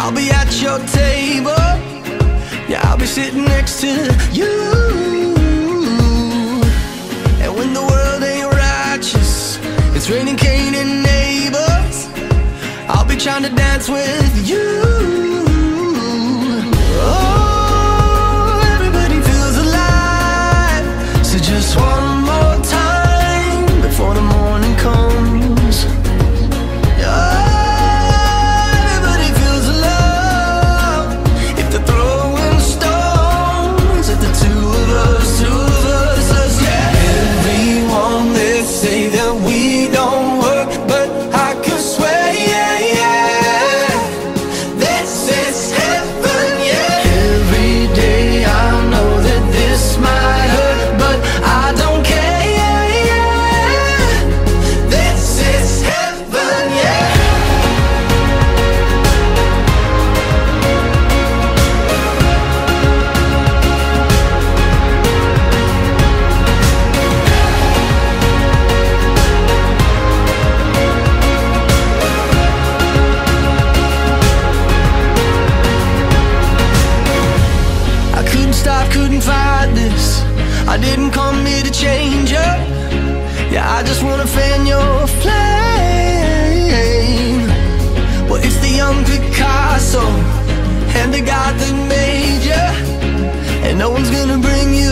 I'll be at your table. Yeah, I'll be sitting next to you. And when the world ain't righteous, it's raining Cain and neighbors, I'll be trying to dance with you. Oh, everybody feels alive. So just one more time before the morning comes. Say that we don't work, but I could swear, yeah, yeah, this is heaven, yeah. Every day I know that this might hurt, but I don't care, yeah, yeah, this is heaven, yeah. Couldn't fight this. I didn't come here to change you. Yeah, I just wanna fan your flame. Well, it's the young Picasso and the God that made you, and no one's gonna bring you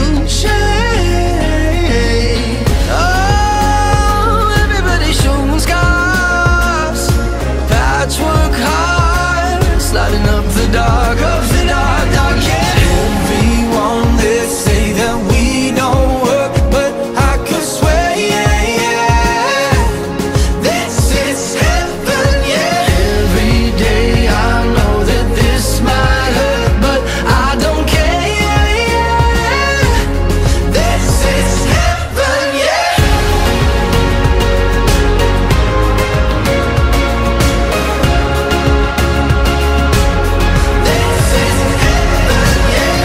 shame. Oh, everybody's showing scars, patchwork hearts, sliding up the dark, dark, yeah. They say that we don't work, but I could swear, yeah, yeah, this is heaven, yeah. Every day I know that this might hurt, but I don't care, yeah, yeah, this is heaven, yeah. This is heaven, yeah.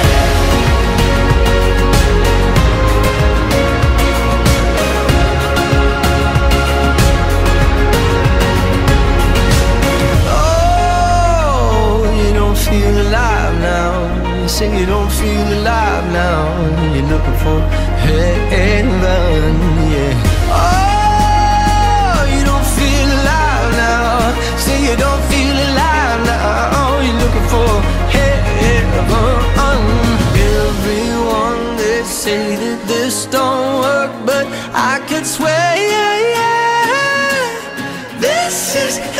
Feel alive now. You say you don't feel alive now. You're looking for heaven, yeah. Oh, you don't feel alive now. Say you don't feel alive now. You're looking for heaven. Everyone, they say that this don't work, but I could swear, yeah, yeah, this is